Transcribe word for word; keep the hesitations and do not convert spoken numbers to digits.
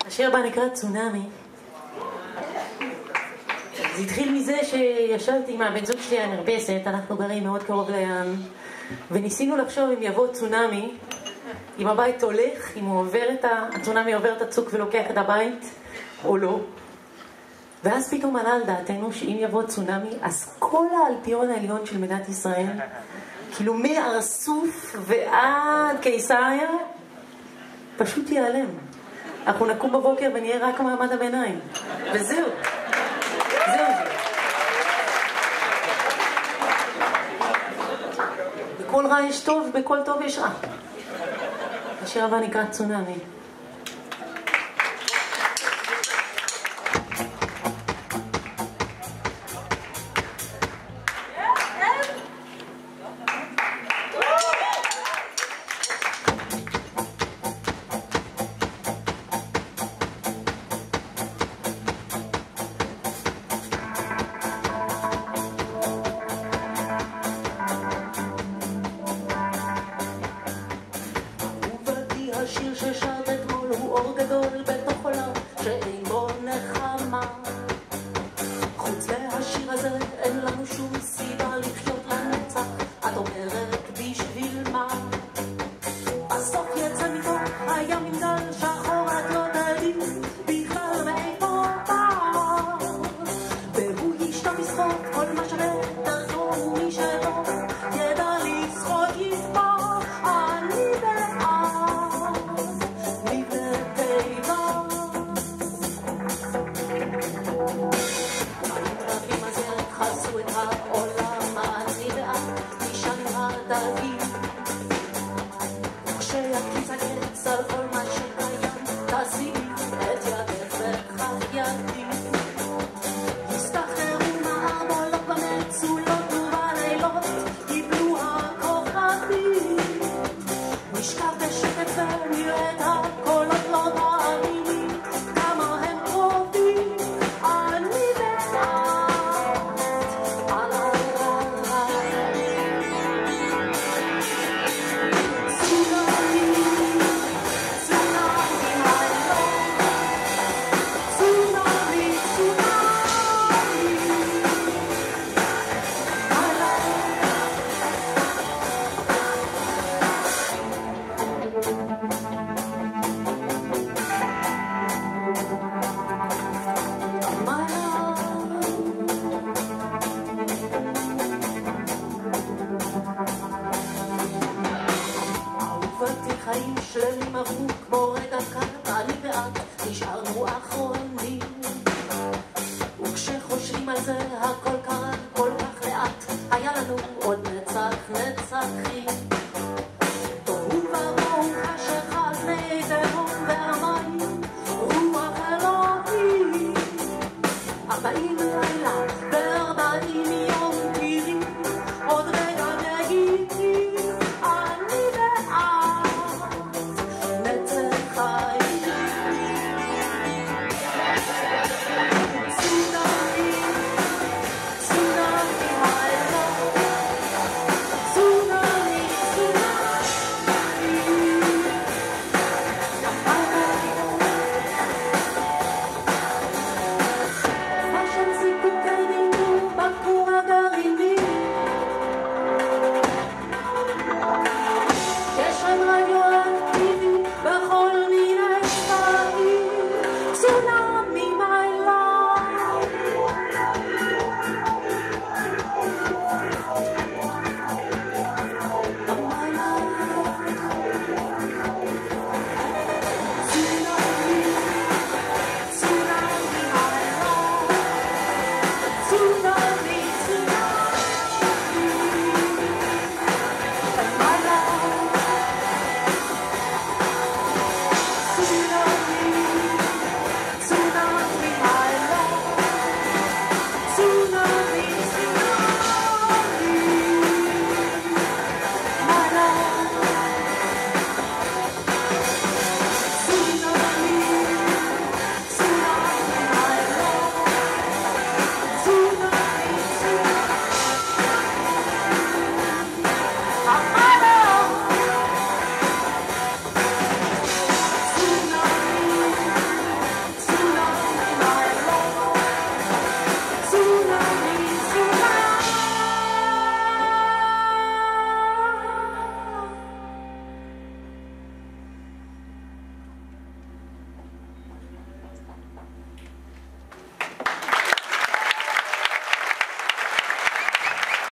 השיר הבא נקרא צונאמי. זה התחיל מזה שישבתי עם הבן זוג שלי הנרפסת, אנחנו גרים מאוד קרוב לים, וניסינו לחשוב אם יבוא צונאמי, אם הבית הולך, אם הוא עובר את ה... הצונאמי עובר את הצוק ולוקח את הבית, או לא. ואז פתאום עלה על דעתנו שאם יבוא צונאמי, אז כל האלפיון העליון של מדינת ישראל, כאילו מארסוף ועד קיסריה, פשוט ייעלם. אנחנו נקום בבוקר ונהיה רק מעמד הביניים. וזהו. זהו זה. בכל רע יש טוב, בכל טוב יש רע. השיר הבא נקרא צונאמי. השיר ששרת אתמול הוא אור גדול בתוך עולם שאין בו נחמה. חוץ מהשיר הזה אין לנו שום סיבה לחיות לנצח. את אומרת בשביל מה? בסוף יצא מתוך הים עם גל שחור, את לא תדעי בכלל מאיפה בא. והוא ישתה משחוק כל מה שבטח הוא מי שבו ידע לשחוק יתבע. אני חיים שלמים עברו כמו רגע קט, אני ואת נשארנו אחרונים. וכשחושבים על זה הכל קרה כל כך לאט, היה לנו עוד נצח נצחים. תוהו ובוהו חשך על פני תהום והמים, רוח אלוהים. ארבעים לילה וארבעים יום תראי, עוד רגע נגידי אני ואת. Tsunami